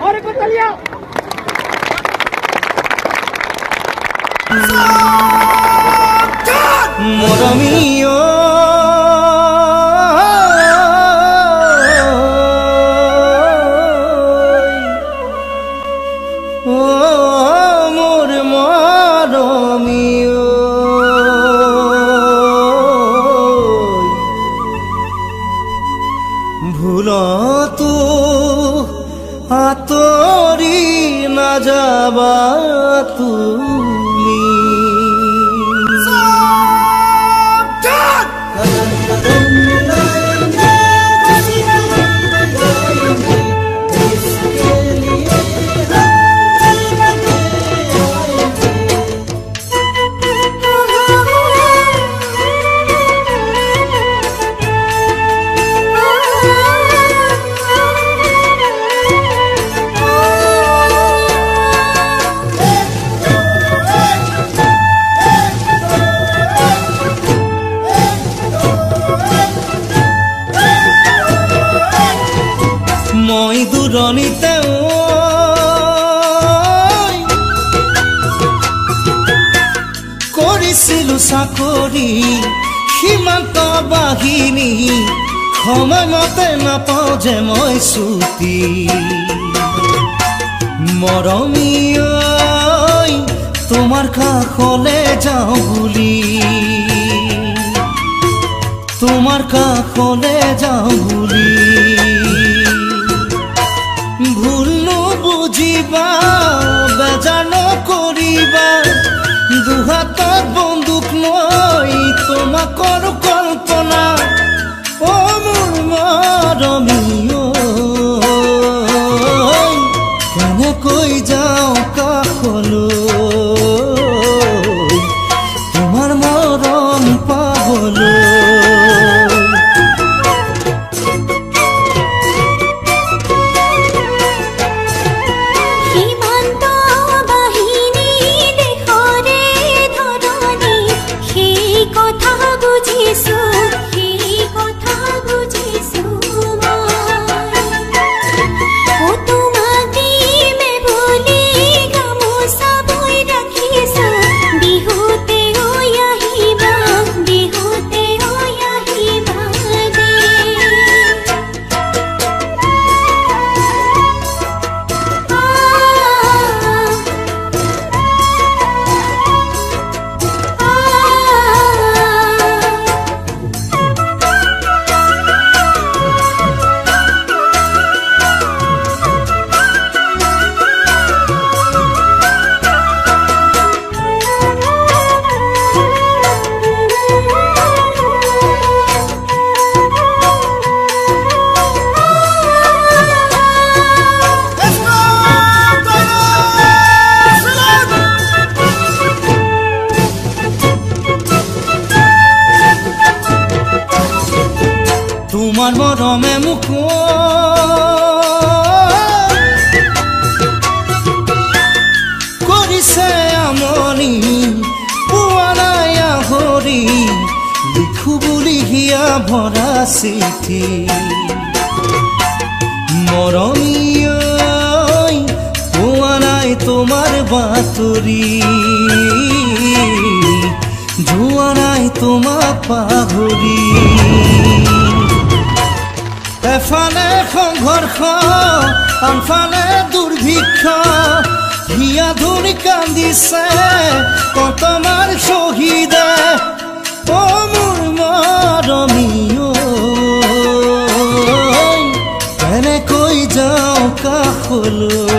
और एक तालियां মৰমীয় মোৰ মৰমীয় ভুলতো আঁতৰি নাযাবা তুমি মই দূৰণিতে কৰিছিলো চাকৰি সীমান্ত বাহিনী সময়মতে নাপাওঁ যে মই ছুটি মৰমীয় তোমাৰ কাষলে যাওঁ বুলি তোমাৰ কাষলে যাওঁ বুলি ভুল নুবুজিবা বেজাৰ নকৰিবা দুহাতত বন্দুক লৈ তোমাকৰ কল্পনা অ মোৰ মৰমীয় কেনেকৈ যাওঁ কাষলৈ তোমাৰ মৰম পাবলৈ তোমাৰ মৰমে মোক কৰিছে আমনি পোৱা নাই আহৰি লিখো বুলি হিয়া ভৰা চিঠি মৰমীয় পোৱা নাই তোমাৰ বাতৰি যোৱা নাই তোমাক পাহৰি এফালে সংঘৰ্ষ আনফালে দুৰ্ভিক্ষ হিয়া ধুনি কান্দিছে কতমাৰ শ্বহীদে অ মোৰ মৰমীয় কেনেকৈ যাওঁ কাষলৈ